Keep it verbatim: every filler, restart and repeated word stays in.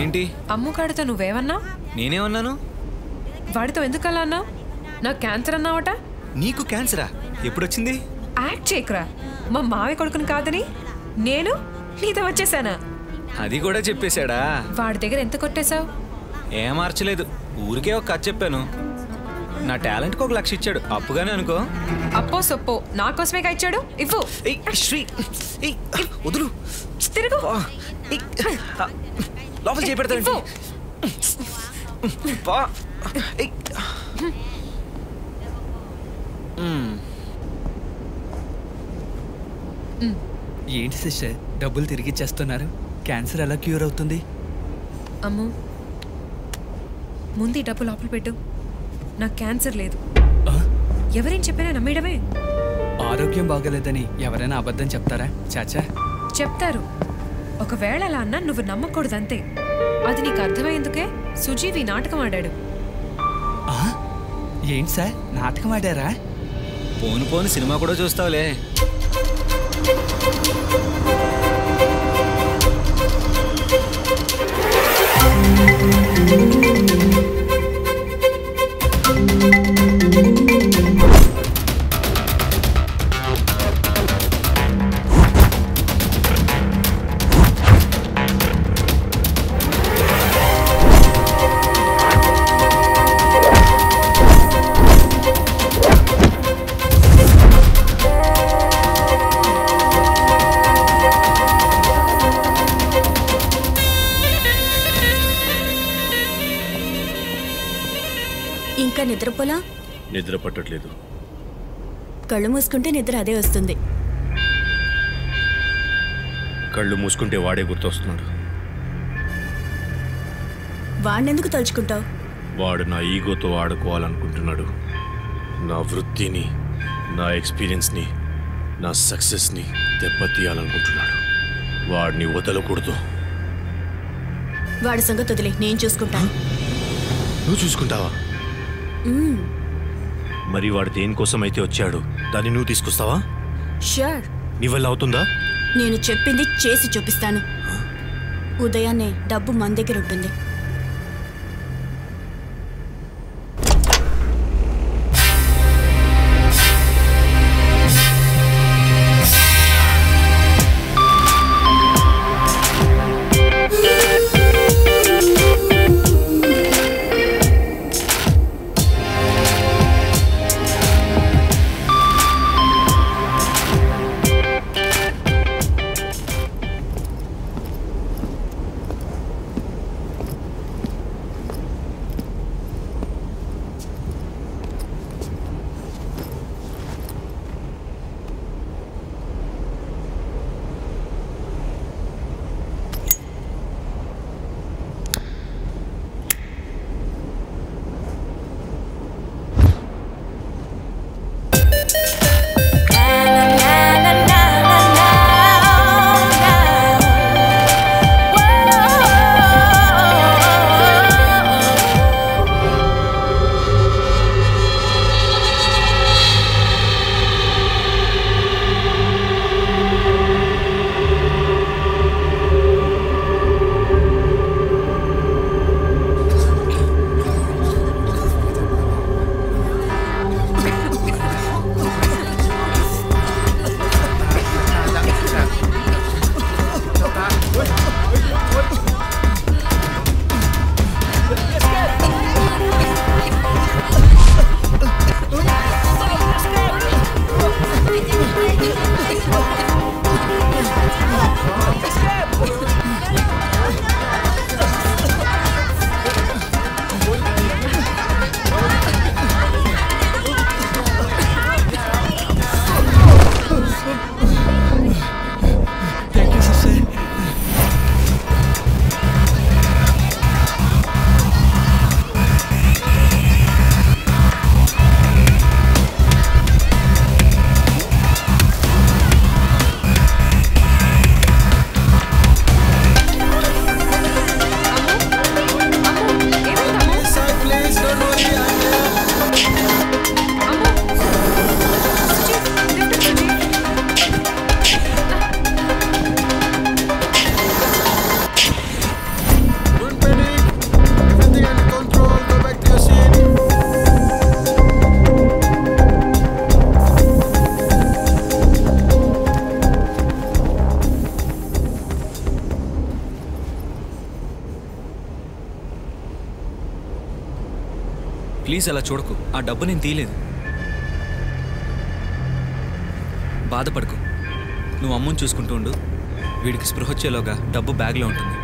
ఏంటి అమ్ము కాడితో నువ్వేమన్నా? నేనేమన్నాను? వాడితో ఎందుకు అలా అన్నావు? నాకు క్యాన్సర్ అన్నావట. నీకు క్యాన్సరా? ఎప్పుడొచ్చింది? యాక్ట్ చేయకురా. మా మావి కొడుకుని కాదని నేను నీతో వచ్చేసానా? అది కూడా చెప్పేశాడా? వాడి దగ్గర ఎంత కొట్టేశావు? ఏం మార్చలేదు, ఊరికే ఒక కథ చెప్పాను. నా టాలెంట్కి ఒక లక్ష ఇచ్చాడు, అప్పుగానే అనుకో. అప్పో సొప్పో నా కోసమేగా ఇచ్చాడు. ఇవ్వు. శ్రీ వదులు. తిరుగు. లోపల చేపెడతాడు. ఏంటి సిస్టర్ డబ్బులు తిరిగి ఇచ్చేస్తున్నారు? క్యాన్సర్ ఎలా క్యూర్ అవుతుంది? అమ్ము ముందు ఈ డబ్బు లోపల పెట్టు. నాకు క్యాన్సర్ లేదు. ఎవరేం చెప్పినా నమ్మేయడమే. ఆరోగ్యం బాగలేదని ఎవరైనా అబద్ధం చెప్తారా? చాచా చెప్తారు. ఒకవేళ అలా అన్నా నువ్వు నమ్మకూడదంతే. అది నీకు అర్థమయ్యేందుకే సుజీవి నాటకం ఆడాడు. ఏంటి సార్ నాటకం ఆడారా? పోను పోను సినిమా కూడా చూస్తావులే. ఇంకా నిద్రపోలా? నిద్ర పట్టట్లేదు. కళ్ళు మూసుకుంటే నిద్ర అదే వస్తుంది. కళ్ళు మూసుకుంటే వాడే గుర్తొస్తున్నాడు. వాడినెందుకు తలుచుకుంటావు? వాడు నా ఈగోతో ఆడుకోవాలనుకుంటున్నాడు. నా వృత్తిని, నా ఎక్స్పీరియన్స్ని, నా సక్సెస్ని దెబ్బతీయాలనుకుంటున్నాడు. వాడిని వదలకూడదు. వాడి సంగతి వదిలే, నేను చూసుకుంటాను. నువ్వు చూసుకుంటావా? మరి వాడు దేనికోసం అయితే వచ్చాడు దాన్ని నువ్వు తీసుకొస్తావా? ష్యూర్. నీ వల్ల అవుతుందా? నేను చెప్పింది చేసి చూపిస్తాను. ఉదయాన్నే డబ్బు మన దగ్గర ఉంటుంది. ప్లీజ్ అలా చూడకు. ఆ డబ్బు నేను తీయలేదు. బాధపడకు. నువ్వు అమ్మని చూసుకుంటూ ఉండు. వీడికి స్పృహ వచ్చేలోగా డబ్బు బ్యాగ్లో ఉంటుంది.